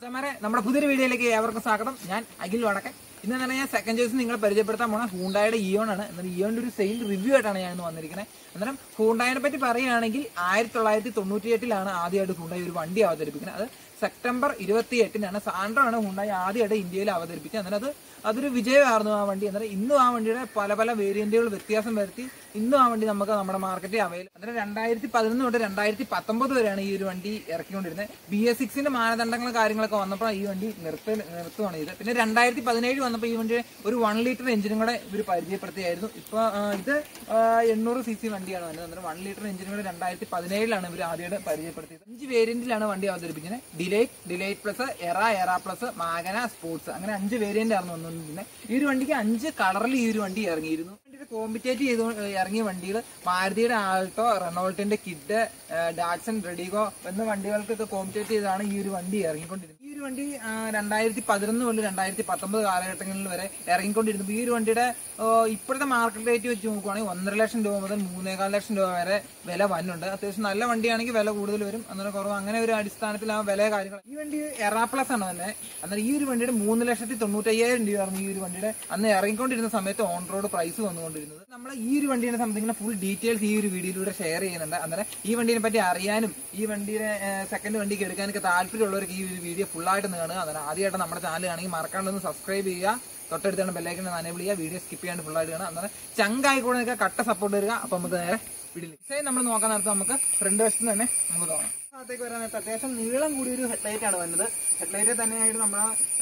നമ്മുടെ പുതിയൊരു വീഡിയോയിലേക്ക് ഏവർക്കും സ്വാഗതം. ഞാൻ അഖിൽ വടക്കൻ. ഇന്ന് തന്നെ ഞാൻ സെക്കൻഡ് ചോയ്സ് നിങ്ങളെ പരിചയപ്പെടുത്താൻ പോണ ഹൂണ്ടായുടെ ഇയോൺ ആണ്. എന്നാൽ ഇയോണിന്റെ ഒരു സെയിൽ റിവ്യൂ ആയിട്ടാണ് ഞാൻ ഇന്ന് വന്നിരിക്കുന്നത്. അന്നേരം ഹൂണ്ടായിനെ പറ്റി പറയുകയാണെങ്കിൽ 1998 ആദ്യമായിട്ട് ഹൂണ്ടായി ഒരു വണ്ടി അവതരിപ്പിക്കുന്നത്. അത് സെപ്റ്റംബർ 28 സാൻഡ്രോ ആണ് ഹൂണ്ടായി ആദ്യമായിട്ട് ഇന്ത്യയിൽ അവതരിപ്പിച്ചത്. അന്നേരം അതൊരു വിജയമായിരുന്നു ആ വണ്ടി. അന്നേരം ഇന്നും ആ വണ്ടിയുടെ പല പല വേരിയന്റുകൾ വ്യത്യാസം വരുത്തി ഇന്നും ആ വണ്ടി നമുക്ക് നമ്മുടെ മാർക്കറ്റിൽ അവൈലബിൾ. അന്നേരം 2011 തൊട്ട് 2019 വരെയാണ് ഈ ഒരു വണ്ടി ഇറക്കിക്കൊണ്ടിരുന്നത്. BS6 മാനദണ്ഡങ്ങളും കാര്യങ്ങളൊക്കെ വന്നപ്പോൾ ഈ വണ്ടി നിർത്തുകയാണ് ചെയ്തത്. പിന്നെ 2017 വന്നപ്പോൾ ഈ വണ്ടി ഒരു 1 ലിറ്റർ എഞ്ചിനും കൂടെ ഇവർ പരിചയപ്പെടുത്തിയായിരുന്നു. ഇപ്പൊ ഇത് 800cc വണ്ടിയാണ് വന്നത്. അന്നേരം 1 ലിറ്റർ എഞ്ചിനും കൂടെ 2017 ഇവർ ആദ്യമായിട്ട് പരിചയപ്പെടുത്തിയത്. 5 വേരിയന്റിലാണ് വണ്ടി അവതരിപ്പിക്കുന്നത്. Delight plus, era plus, magna, sports, അങ്ങനെ 5 വേരിയന്റ് ആണ് വന്നുകൊണ്ടിരുന്നത്. ഈ ഒരു വണ്ടിക്ക് 5 കളറിൽ ഈ ഒരു വണ്ടി ഇറങ്ങിയിരുന്നു. കോമ്പറ്റേറ്റ് ചെയ്ത് ഇറങ്ങിയ വണ്ടികൾ മാരുതിയുടെ ആൾട്ടോ, റെനോൾട്ടിന്റെ കിഡ്, ഡാറ്റ്സൺ, റെഡിഗോ എന്ന വണ്ടികൾക്കൊക്കെ കോമ്പറ്റേറ്റ് ചെയ്താണ് ഈ ഒരു വണ്ടി ഇറങ്ങിക്കൊണ്ടിരുന്നത്. ഈ ഒരു വണ്ടി 2011 മുതൽ 2019 കാലഘട്ടങ്ങളിൽ വരെ ഇറങ്ങിക്കൊണ്ടിരുന്നു. ഈ ഒരു വണ്ടിയുടെ ഇപ്പോഴത്തെ മാർക്കറ്റ് റേറ്റ് വെച്ച് നോക്കുവാണെങ്കിൽ 1.5 ലക്ഷം രൂപ മുതൽ 3.25 ലക്ഷം രൂപ വരെ വില വന്നുണ്ട്. അത്യാവശ്യം നല്ല വണ്ടിയാണെങ്കിൽ വില കൂടുതൽ വരും, അന്നേരം കുറവ്, അങ്ങനെ ഒരു അടിസ്ഥാനത്തിൽ ആ വില കാര്യങ്ങൾ. ഈ വണ്ടി എറ പ്ലസ് ആണ് തന്നെ. അന്നേരം ഈ ഒരു വണ്ടിയുടെ 3,95,000 രൂപയായിരുന്നു ഈ ഒരു വണ്ടിയുടെ അന്ന് ഇറങ്ങിക്കൊണ്ടിരുന്ന സമയത്ത് ഓൺ റോഡ് പ്രൈസ് വന്നുകൊണ്ടിരുന്നത്. നമ്മൾ ഈ ഒരു വണ്ടിയെ സംബന്ധിക്കുന്ന ഫുൾ ഡീറ്റെയിൽസ് ഈ ഒരു വീഡിയോയിലൂടെ ഷെയർ ചെയ്യുന്നുണ്ട്. അന്നേരം ഈ വണ്ടിയെ പറ്റി അറിയാനും ഈ വണ്ടിയുടെ സെക്കൻഡ് വണ്ടിക്ക് എടുക്കാനൊക്കെ താല്പര്യമുള്ളവർക്ക് ഈ ഒരു വീഡിയോ ഫുള്ളായിട്ട് കാണുക. അന്നേരം ആദ്യമായിട്ട് നമ്മുടെ ചാനൽ ആണെങ്കിൽ മറക്കാണ്ടൊന്ന് സബ്സ്ക്രൈബ് ചെയ്യുക, തൊട്ടടുത്താണ് ബെല്ലൈക്കൺ എനേബിൾ ചെയ്യുക, വീഡിയോ സ്കിപ്പ് ചെയ്യാണ്ട് ഫുള്ളായിട്ട് കാണാം. അന്നേരം ചങ്കായിക്കൂടെ നിങ്ങൾക്ക് കട്ട സപ്പോർട്ട് തരിക. അപ്പൊ നമുക്ക് നേരെ വീഡിയോ നമ്മൾ നോക്കാൻ നേരത്തെ നമുക്ക് ഫ്രണ്ട് വശത്ത് തന്നെ നമുക്ക് തോന്നാം. ഭാഗത്തേക്ക് വരാൻ നേരത്തെ അത്യാവശ്യം നീളം കൂടിയ ഒരു ഹെഡ്ലൈറ്റ് ആണ് വന്നത്. ഹെഡ്ലൈറ്റ് തന്നെയായിട്ട് നമ്മുടെ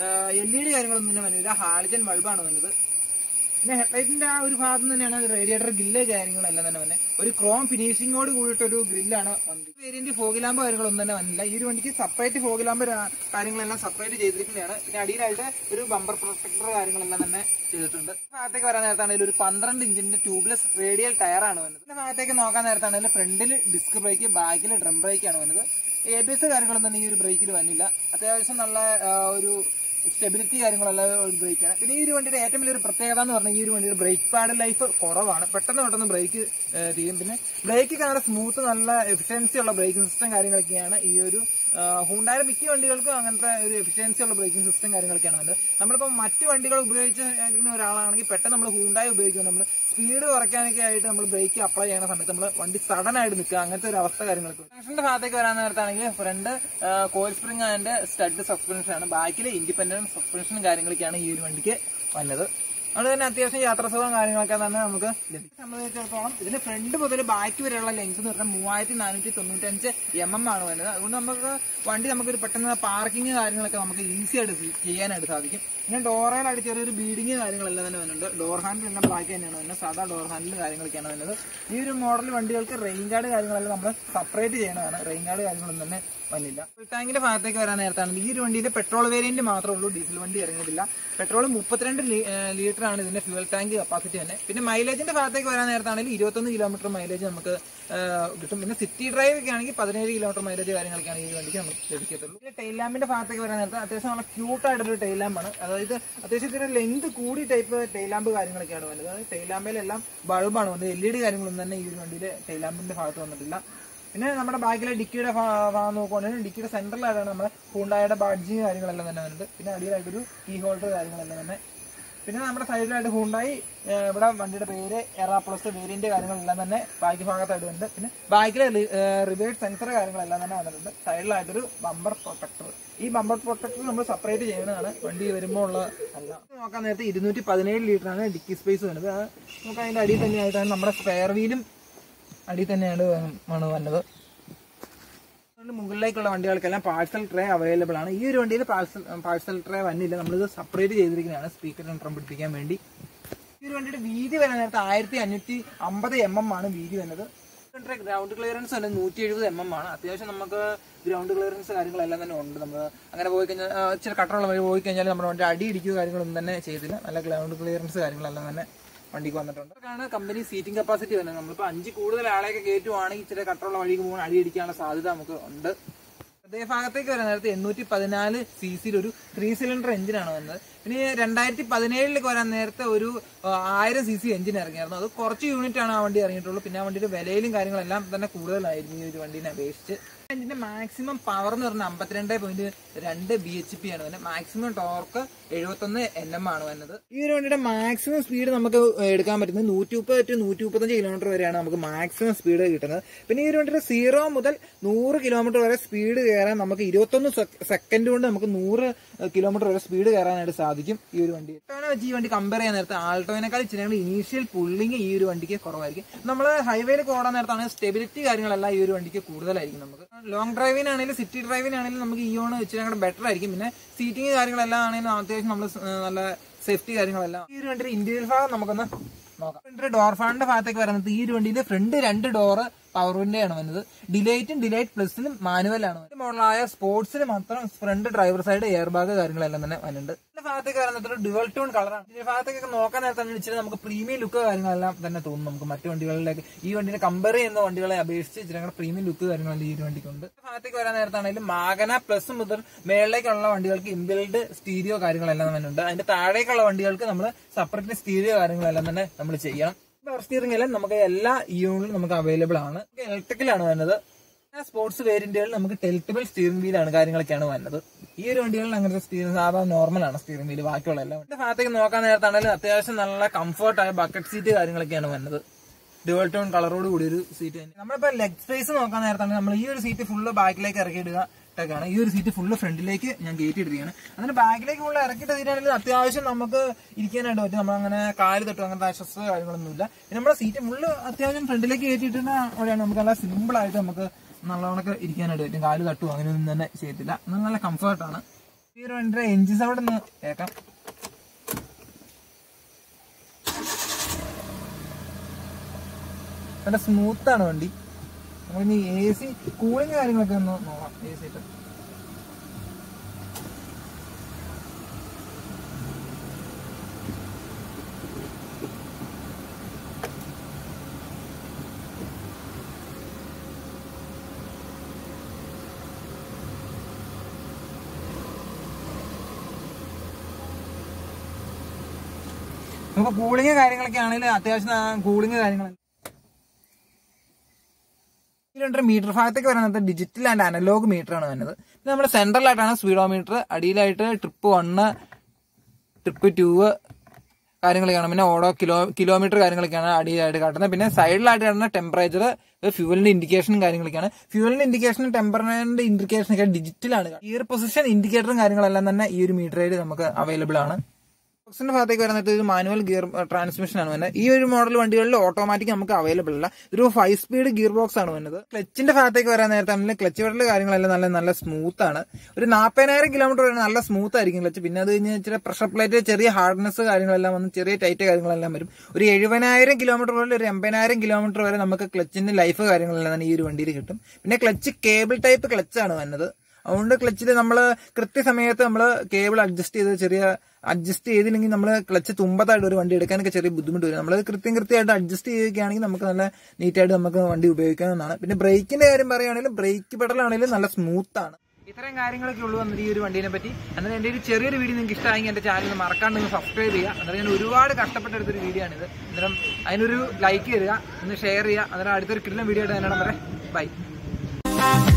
LED കാര്യങ്ങളൊന്നും തന്നെ വന്നില്ല, ഹാലജൻ ബൾബാണ് വന്നത്. പിന്നെ ഹെഡ്ലൈറ്റിന്റെ ആ ഒരു ഭാഗത്ത് തന്നെയാണ് റേഡിയേറ്റർ ഗ്രില്ല് കാര്യങ്ങളെല്ലാം തന്നെ വന്നെ. ഒരു ക്രോം ഫിനിഷിങ്ങോട് കൂടിയിട്ടൊരു ഗ്രില്ലാണ് വന്നത്. വേരിയന്റ് ഫോഗ് ലാമ്പ് കാര്യങ്ങളൊന്നും തന്നെ വന്നില്ല. ഈ ഒരു വണ്ടിക്ക് സെപ്പറേറ്റ് ഫോഗ് ലാമ്പ് കാര്യങ്ങളെല്ലാം സെപ്പറേറ്റ് ചെയ്തിരിക്കുന്നതാണ്. പിന്നെ അടിയിലായിട്ട് ഒരു ബമ്പർ പ്രൊട്ടക്ടർ കാര്യങ്ങളെല്ലാം തന്നെ ചെയ്തിട്ടുണ്ട്. ഭാഗത്തേക്ക് വരാൻ നേരത്താണെങ്കിൽ ഒരു 12 ഇഞ്ചിന്റെ ട്യൂബ്ലെസ് റേഡിയൽ ടയറാണ് വന്നത്. പിന്നെ ഭാഗത്തേക്ക് നോക്കാൻ നേരത്താണെങ്കിൽ ഫ്രണ്ടിൽ ഡിസ്ക് ബ്രേക്ക്, ബാക്കിൽ ഡ്രം ബ്രേക്കാണ് വന്നത്. ABS കാര്യങ്ങളൊന്നും തന്നെ ഈ ഒരു ബ്രേക്കിൽ വന്നില്ല. അത്യാവശ്യം നല്ല ഒരു സ്റ്റെബിലിറ്റി കാര്യങ്ങളെല്ലാം ഒരു ബ്രേക്കാണ്. പിന്നെ ഈ ഒരു വണ്ടിയുടെ ഏറ്റവും വലിയൊരു പ്രത്യേകത എന്ന് പറഞ്ഞാൽ ഈ ഒരു വണ്ടിയുടെ ബ്രേക്ക് പാഡ് ലൈഫ് കുറവാണ്. പെട്ടെന്ന് ബ്രേക്ക് തീരും. പിന്നെ ബ്രേക്ക് നല്ല സ്മൂത്ത്, നല്ല എഫിഷ്യൻസി ഉള്ള ബ്രേക്കിംഗ് സിസ്റ്റം കാര്യങ്ങളൊക്കെയാണ് ഈ ഒരു ഹൂണ്ടായുടെ മിക്ക വണ്ടികൾക്കും അങ്ങനത്തെ ഒരു എഫിഷ്യൻസി ഉള്ള ബ്രേക്കിംഗ് സിസ്റ്റം കാര്യങ്ങളൊക്കെയാണ് വേണ്ടത്. നമ്മളിപ്പോൾ മറ്റ് വണ്ടികൾ ഉപയോഗിക്കുന്ന ഒരാളാണെങ്കിൽ പെട്ടെന്ന് നമ്മൾ ഹൂണ്ടായി ഉപയോഗിക്കുമ്പോൾ നമ്മൾ സ്പീഡ് കുറയ്ക്കാനൊക്കെ ആയിട്ട് നമ്മൾ ബ്രേക്ക് അപ്ലൈ ചെയ്യുന്ന സമയത്ത് നമ്മൾ വണ്ടി സഡൻ ആയിട്ട് നിൽക്കുക, അങ്ങനത്തെ ഒരു അവസ്ഥ കാര്യങ്ങളൊക്കെ. സസ്പെൻഷന്റെ ഭാഗത്തേക്ക് വരാൻ നേരത്താണെങ്കിൽ front coil spring and strut suspension ആണ്, ബാക്കിൽ ഇൻഡിപെൻഡന്റ് സസ്പെൻഷനും കാര്യങ്ങളൊക്കെയാണ് ഈ ഒരു വണ്ടിക്ക് വന്നത്. അതുകൊണ്ട് തന്നെ അത്യാവശ്യം യാത്രാസുഖം കാര്യങ്ങളൊക്കെ തന്നെ നമുക്ക് ലഭിക്കും. സംബന്ധിച്ചിടത്തോളം ഇതിന് ഫ്രണ്ട് മുതൽ ബാക്ക് വരെയുള്ള ലെങ്ത് എന്ന് പറഞ്ഞാൽ 3495 mm ആണ് വരുന്നത്. അതുകൊണ്ട് നമുക്കൊരു പെട്ടെന്ന് പാർക്കിംഗ് കാര്യങ്ങളൊക്കെ നമുക്ക് ഈസി ആയിട്ട് ചെയ്യാനായിട്ട് സാധിക്കും. പിന്നെ ഡോറയിലായിട്ട് ചെറിയൊരു ബീഡിങ് കാര്യങ്ങളെല്ലാം തന്നെ വരുന്നുണ്ട്. ഡോർ ഹാൻഡിൽ എല്ലാം ബ്ലാക്ക് തന്നെയാണ് വരുന്നത്, സാധാ ഡോർ ഹാൻഡിൽ കാര്യങ്ങളൊക്കെയാണ് വരുന്നത്. ഈ ഒരു മോഡൽ വണ്ടികൾക്ക് റെയിൻ ഗാർഡ് കാര്യങ്ങളെല്ലാം നമ്മൾ സെപ്പറേറ്റ് ചെയ്യണതാണ്. റെയിൻ ഗാർഡ് കാര്യങ്ങളൊന്നും തന്നെ വന്നില്ല. ഫുൾ ടാങ്കിന്റെ ഭാഗത്തേക്ക് വരാൻ നേരത്താണ് ഈ ഒരു വണ്ടിയിൽ പെട്രോൾ വേരിയന്റ് മാത്രമേ ഉള്ളൂ, ഡീസൽ വണ്ടി ഇറങ്ങിയിട്ടില്ല. പെട്രോൾ 32 ലിറ്റർ ആണ് ഇതിന്റെ ഫ്യൂൽ ടാങ്ക് കപ്പാസിറ്റി തന്നെ. പിന്നെ മൈലേജിന്റെ ഭാഗത്തേക്ക് വരാൻ നേരത്താണെങ്കിൽ 21 കിലോമീറ്റർ മൈലേജ് നമുക്ക് കിട്ടും. പിന്നെ സിറ്റി ഡ്രൈവ് ഒക്കെ ആണെങ്കിൽ 17 കിലോമീറ്റർ മൈലേജ് കാര്യങ്ങളൊക്കെയാണ് ഈ വണ്ടിക്ക് നമുക്ക് ലഭിക്കത്തുള്ളൂ. പിന്നെ ടെയിൽ ലാമ്പിന്റെ ഭാഗത്തേക്ക് വരാൻ നേരത്തെ അത്യാവശ്യം നല്ല ക്യൂട്ടായിട്ടൊരു ടെയിൽ ലാമ്പാണ്. അതായത് അത്യാവശ്യം ഇതിന്റെ ലെങ്ത് കൂടി ടൈപ്പ് ടെയിൽ ലാമ്പ് കാര്യങ്ങളൊക്കെയാണ് വന്നത്. അതായത് ടെയിൽ ലാമ്പിലെല്ലാം ബൾബാണ് വന്നത്. LED കാര്യങ്ങളൊന്നും തന്നെ ഈ ഒരു വണ്ടിയിൽ ടെയിൽ ലാമ്പിന്റെ ഭാഗത്ത് വന്നിട്ടില്ല. പിന്നെ നമ്മുടെ ബാക്കിലെ ഡിക്കിയുടെ ഭാഗം നോക്കുകയാണെങ്കിൽ ഡിക്കിയുടെ സെൻട്രലായിട്ടാണ് നമ്മുടെ ഹൂണ്ടായുടെ ബാഡ്ജിങ് കാര്യങ്ങളെല്ലാം തന്നെ വരുന്നത്. പിന്നെ അടിയിലായിട്ടൊരു കീ ഹോൾഡർ കാര്യങ്ങളെല്ലാം തന്നെ. പിന്നെ നമ്മുടെ സൈഡിലായിട്ട് ഹൂണ്ടായി ഇവിടെ വണ്ടിയുടെ പേര് എറ പ്ലസ് വേരിയന്റ് കാര്യങ്ങളെല്ലാം തന്നെ ബാക്കി ഭാഗത്തായിട്ട് ഉണ്ട്. പിന്നെ ബാക്കിലെ റിവേഴ്സ് സെൻസർ കാര്യങ്ങളെല്ലാം തന്നെ വന്നിട്ടുണ്ട്. സൈഡിലായിട്ടൊരു ബമ്പർ പ്രൊട്ടക്ടർ. ഈ ബമ്പർ പ്രൊട്ടക്ടർ നമ്മൾ സെപ്പറേറ്റ് ചെയ്യുന്നതാണ്, വണ്ടി വരുമ്പോൾ ഉള്ള അല്ല. നോക്കാൻ നേരത്തെ 217 ലിറ്ററാണ് ഡിക്കി സ്പേസ് വരുന്നത്. നമുക്ക് അതിന്റെ അടിയിൽ തന്നെയായിട്ടാണ് നമ്മുടെ സ്പെയർ വീലും അടിയിൽ തന്നെയാണ് വന്നത്. മുകളിലേക്കുള്ള വണ്ടികൾക്കെല്ലാം പാഴ്സൽ ട്രേ അവൈലബിൾ ആണ്. ഈ ഒരു വണ്ടിയിൽ പാഴ്സൽ ട്രേ വന്നില്ല, നമ്മളിത് സെപ്പറേറ്റ് ചെയ്തിരിക്കുന്നതാണ് സ്പീക്കർ സെൻട്രം പിടിപ്പിക്കാൻ വേണ്ടി. ഈ ഒരു വണ്ടിയുടെ വീതി വരാൻ നേരത്തെ 1550 mm ആണ് വീതി വന്നത്. ഗ്രൗണ്ട് ക്ലിയറൻസ് തന്നെ 170 mm ആണ്. അത്യാവശ്യം നമുക്ക് ഗ്രൗണ്ട് ക്ലിയറൻസ് കാര്യങ്ങളെല്ലാം തന്നെ ഉണ്ട്. നമ്മൾ അങ്ങനെ പോയി കഴിഞ്ഞാൽ ഇച്ചിരി കട്ടറുള്ള വഴി പോയി കഴിഞ്ഞാൽ നമ്മുടെ വണ്ടി അടി ഇടിക്കുക കാര്യങ്ങളൊന്നും തന്നെ ചെയ്തില്ല. നല്ല ഗ്രൗണ്ട് ക്ലിയറൻസ് കാര്യങ്ങളെല്ലാം തന്നെ വണ്ടിക്ക് വന്നിട്ടുണ്ട്. അതാണ് കമ്പനി സീറ്റിംഗ് കപ്പാസിറ്റി വരുന്നത്. നമ്മളിപ്പോൾ 5 കൂടുതൽ ആളെയൊക്കെ കയറ്റുവാണെങ്കിൽ ഇച്ചിരി കട്ടറുള്ള വഴിക്ക് പോകാൻ അടിയിടിക്കാനുള്ള സാധ്യത നമുക്ക് ഉണ്ട്. ഹൃദയഭാഗത്തേക്ക് വരുന്ന നേരത്തെ 814 cc ഒരു 3 സിലിണ്ടർ എഞ്ചിനാണ് വന്നത്. പിന്നെ 2017 വരാൻ നേരത്തെ ഒരു 1000cc എഞ്ചിൻ ഇറങ്ങിയായിരുന്നു. അത് കുറച്ച് യൂണിറ്റ് ആണ് ആ വണ്ടി ഇറങ്ങിയിട്ടുള്ളൂ. പിന്നെ ആ വണ്ടിയുടെ വിലയിലും കാര്യങ്ങളെല്ലാം തന്നെ കൂടുതലായിരുന്നു ഈ ഒരു വണ്ടീനെ അപേക്ഷിച്ച്. ഇതിന്റെ മാക്സിമം പവർ എന്ന് പറഞ്ഞാൽ 52.2 bhp ആണ് വരുന്നത്. മാക്സിമം ടോർക്ക് 71 Nm ആണ് വരുന്നത്. ഈ ഒരു വണ്ടിയുടെ മാക്സിമം സ്പീഡ് നമുക്ക് എടുക്കാൻ പറ്റുന്നത് 130 to 135 കിലോമീറ്റർ വരെയാണ് നമുക്ക് മാക്സിമം സ്പീഡ് കിട്ടുന്നത്. പിന്നെ ഈ ഒരു വണ്ടിയുടെ 0 മുതൽ 100 കിലോമീറ്റർ വരെ സ്പീഡ് കയറാൻ നമുക്ക് 21 സെക്കൻഡ് കൊണ്ട് നമുക്ക് 100 കിലോമീറ്റർ വരെ സ്പീഡ് കയറാനായിട്ട് സാധിക്കും ഈ ഒരു വണ്ടി. ആൾട്ടോനെ വെച്ച് ഈ വണ്ടി കമ്പയർ ചെയ്യാൻ നേരത്തെ ആൾട്ടോനേക്കാൾ ഇച്ചിരി ഇനീഷ്യൽ പുള്ളിങ് ഈ ഒരു വണ്ടിക്ക് കുറവായിരിക്കും. നമ്മൾ ഹൈവേയിലേക്ക് ഓടാൻ നേരത്താണ് സ്റ്റെബിലിറ്റി കാര്യങ്ങളെല്ലാം ഈ ഒരു വണ്ടിക്ക് കൂടുതലായിരിക്കും. നമുക്ക് ലോങ് ഡ്രൈവിനാണെങ്കിലും സിറ്റി ഡ്രൈവിനാണെങ്കിലും നമുക്ക് ഇയോൺ ഇച്ചിരി കൂടെ ബെറ്റർ ആയിരിക്കും. പിന്നെ സീറ്റിംഗ് കാര്യങ്ങളെല്ലാം ആണെങ്കിലും അത്യാവശ്യം നമ്മൾ നല്ല സേഫ്റ്റി കാര്യങ്ങളെല്ലാം. ഈ ഒരു വണ്ടിയുടെ ഇന്റീരിയർ ഭാഗം നമുക്കൊന്ന് നോക്കാം. ഡോർ ഫാനിന്റെ ഭാഗത്തേക്ക് വരുന്നത് ഈ ഒരു വണ്ടിയിൽ ഫ്രണ്ട് 2 ഡോറ് പവർ വിൻഡോ ആണ് വരുന്നത്. ഡിലൈറ്റും ഡിലൈറ്റ് പ്ലസിലും മാനുവലാണ്. മോഡലായ സ്പോർട്സിന് മാത്രം front driver side air bag കാര്യങ്ങളെല്ലാം തന്നെ വരുന്നുണ്ട്. ഇതിന്റെ ഭാഗത്തേക്ക് വരുന്നത് ഡുവൽ ടോൺ കളറാണ്. ഇതിന്റെ ഭാഗത്തേക്ക് നോക്കാൻ നേരത്തെ ഇച്ചിരി നമുക്ക് പ്രീമിയം ലുക്ക് കാര്യങ്ങളെല്ലാം തന്നെ തോന്നും. നമുക്ക് മറ്റു വണ്ടികളിലേക്ക് ഈ വണ്ടിനെ കമ്പയർ ചെയ്യുന്ന വണ്ടികളെ അപേക്ഷിച്ച് ഇച്ചിരി കൂടെ പ്രീമിയം ലുക്ക് കാര്യങ്ങളെല്ലാം ഈ ഒരു വണ്ടിക്കുണ്ട്. ഭാഗത്തേക്ക് വരാൻ നേരത്താണെങ്കിലും മാഗന പ്ലസ് മുതൽ മേളിലേക്കുള്ള വണ്ടികൾക്ക് ഇൻബിൽഡ് സ്റ്റീരിയോ കാര്യങ്ങളെല്ലാം തന്നെ ഉണ്ട്. അതിന്റെ താഴേക്കുള്ള വണ്ടികൾക്ക് നമ്മൾ സെപ്പറേറ്റ് സ്റ്റീരിയോ കാര്യങ്ങളെല്ലാം തന്നെ നമ്മൾ ചെയ്യണം. പവർ സ്റ്റിയറിംഗിലും നമുക്ക് എല്ലാ ഇയോണിലും നമുക്ക് അവൈലബിൾ ആണ്. ഇലക്ട്രിക്കലാണ് വരുന്നത്. സ്പോർട്സ് വേരിയന്റുകളിൽ നമുക്ക് ടെൽറ്റബിൾ സ്റ്റിയറിംഗ് വീലാണ് കാര്യങ്ങളൊക്കെയാണ് വരുന്നത്. ഈ ഒരു വണ്ടികളിൽ അങ്ങനത്തെ സ്റ്റിയറിംഗ് സാധാരണ നോർമലാണ് സ്റ്റിയറിംഗ് വീല്. ബാക്കിയുള്ള എല്ലാം ഭാഗത്തേക്ക് നോക്കാൻ നേരത്താണെങ്കിലും അത്യാവശ്യം നല്ല കംഫർട്ടായ ബക്കറ്റ് സീറ്റ് കാര്യങ്ങളൊക്കെയാണ് വരുന്നത്. ഡുവൽ ടോൺ കളറോട് കൂടി ഒരു സീറ്റ് തന്നെ. നമ്മളിപ്പോ ലെഗ് സ്പേസ് നോക്കാൻ നേരത്താണ് നമ്മൾ ഈ ഒരു സീറ്റ് ഫുള്ള് ബാക്കിലേക്ക് ഇറക്കിയിടുക. ഈ ഒരു സീറ്റ് ഫുള്ള് ഫ്രണ്ടിലേക്ക് ഞാൻ കയറ്റി ഇട്ടിരിക്കുകയാണ്. അതിന് ബാക്കിലേക്ക് ഫുള്ള് ഇറക്കിയിട്ട് തീരാണെങ്കിൽ അത്യാവശ്യം നമുക്ക് ഇരിക്കാനായിട്ട് പറ്റും. നമ്മളങ്ങനെ കാല് തട്ടും അങ്ങനത്തെ അശ്വസ്ഥ കാര്യങ്ങളൊന്നുമില്ല. പിന്നെ നമ്മുടെ സീറ്റ് ഫുള്ള് അത്യാവശ്യം ഫ്രണ്ടിലേക്ക് കയറ്റിയിട്ടുണ്ട് അവിടെയാണ് നമുക്ക് നല്ല സിമ്പിൾ ആയിട്ട് നമുക്ക് നല്ലവണ്ണക്ക് ഇരിക്കാനായിട്ട് പറ്റും. കാല് തട്ടും അങ്ങനെയൊന്നും തന്നെ ചെയ്യത്തില്ല. നല്ല കംഫർട്ടാണ്. ഈ ഒരു വണ്ടിയുടെ എഞ്ചിൻ സൗണ്ട് ഒന്ന് കേൾക്കാം. നല്ല സ്മൂത്താണ് വണ്ടി. നമുക്കിനി AC കൂളിംഗ് കാര്യങ്ങളൊക്കെ ഒന്ന് നോക്കാം. AC ഇട്ട് നമുക്ക് കൂളിംഗ് കാര്യങ്ങളൊക്കെ ആണെങ്കിൽ അത്യാവശ്യം കൂളിംഗ് കാര്യങ്ങൾ. മീറ്റർ ഭാഗത്തേക്ക് വരുന്നത് ഡിജിറ്റൽ ആൻഡ് അനലോഗ് മീറ്റർ ആണ് വരുന്നത്. പിന്നെ നമ്മുടെ സെൻട്രലായിട്ടാണ് സ്പീഡോമീറ്റർ, അടിയിലായിട്ട് ട്രിപ്പ് 1, ട്രിപ്പ് 2 കാര്യങ്ങളൊക്കെയാണ്. പിന്നെ ഓരോ കിലോമീറ്റർ കാര്യങ്ങളൊക്കെയാണ് അടിയിലായിട്ട് കാട്ടുന്നത്. പിന്നെ സൈഡിലായിട്ട് കാണുന്ന ടെമ്പറേച്ചർ, ഫ്യൂവലിന്റെ ഇൻഡിക്കേഷനും കാര്യങ്ങളൊക്കെയാണ്. ഫ്യൂവലിന്റെ ഇൻഡിക്കേഷനും ടെമ്പറേച്ചറിന്റെ ഇൻഡിക്കേഷനൊക്കെ ഡിജിറ്റലാണ്. ഗിയർ പൊസിഷൻ ഇൻഡിക്കേറ്ററും കാര്യങ്ങളെല്ലാം തന്നെ ഈ ഒരു മീറ്ററിൽ നമുക്ക് അവൈലബിൾ ആണ്. ബോക്സിന്റെ ഭാഗത്തേക്ക് വരുന്നത് ഒരു മാനുവൽ ഗിയർ ട്രാൻസ്മിഷൻ ആണ് വരുന്നത്. ഈ ഒരു മോഡൽ വണ്ടികളിൽ ഓട്ടോമാറ്റിക് നമുക്ക് അവൈലബിൾ അല്ല. ഒരു 5 സ്പീഡ് ഗിയർ ബോക്സ് ആണ് വരുന്നത്. ക്ലച്ചിന്റെ ഭാഗത്തേക്ക് വരാൻ നേരത്തെ ക്ലച്ച് പെഡൽ കാര്യങ്ങളെല്ലാം നല്ല സ്മൂത്ത് ആണ്. ഒരു 40,000 കിലോമീറ്റർ വരെ നല്ല സ്മൂത്ത് ആയിരിക്കും ക്ലച്ച്. പിന്നെ അത് കഴിഞ്ഞ് ഇച്ചിരി പ്രഷർ പ്ലേറ്റ് ചെറിയ ഹാർഡ്നെസ് കാര്യങ്ങളെല്ലാം വന്ന് ചെറിയ ടൈറ്റ് കാര്യങ്ങളെല്ലാം വരും. ഒരു 70,000 കിലോമീറ്റർ മുതൽ ഒരു 80,000 കിലോമീറ്റർ വരെ നമുക്ക് ക്ലച്ചിന്റെ ലൈഫ് കാര്യങ്ങളെല്ലാം തന്നെ ഈ ഒരു വണ്ടിയിൽ കിട്ടും. പിന്നെ ക്ലച്ച് കേബിൾ ടൈപ്പ് ക്ലച്ചാണ് വരുന്നത്. അതുകൊണ്ട് ക്ലച്ചിൽ നമ്മൾ കൃത്യസമയത്ത് നമ്മൾ കേബിൾ അഡ്ജസ്റ്റ് ചെയ്തില്ലെങ്കിൽ നമ്മൾ ക്ലച്ച് തുമ്പത്തായിട്ട് ഒരു വണ്ടി എടുക്കാനൊക്കെ ചെറിയ ബുദ്ധിമുട്ട് വരും. നമ്മൾ കൃത്യമായിട്ട് അഡ്ജസ്റ്റ് ചെയ്യുകയാണെങ്കിൽ നമുക്ക് നല്ല നീറ്റായിട്ട് നമുക്ക് വണ്ടി ഉപയോഗിക്കാവുന്നതാണ്. പിന്നെ ബ്രേക്കിന്റെ കാര്യം പറയുകയാണെങ്കിലും ബ്രേക്ക് പെഡലാണെങ്കിലും നല്ല സ്മൂത്ത് ആണ്. ഇത്രയും കാര്യങ്ങളൊക്കെ ഉള്ളൂ വന്നത് ഈ ഒരു വണ്ടീനെ പറ്റി. എന്നാൽ എൻ്റെ ഒരു ചെറിയൊരു വീഡിയോ നിങ്ങൾക്ക് ഇഷ്ടമായെങ്കിൽ എൻ്റെ ചാനൽ മറക്കാണ്ട് നിങ്ങൾ സബ്സ്ക്രൈബ് ചെയ്യുക. അന്നേരം ഞാൻ ഒരുപാട് കഷ്ടപ്പെട്ടെടുത്തൊരു വീഡിയോ ആണിത്. അന്നേരം അതിനൊരു ലൈക്ക് തരിക, ഒന്ന് ഷെയർ ചെയ്യുക. അന്നേരം അടുത്തൊരു കിടിലൻ വീഡിയോ ആയിട്ട് എന്നോട് പറയാം. ബൈ.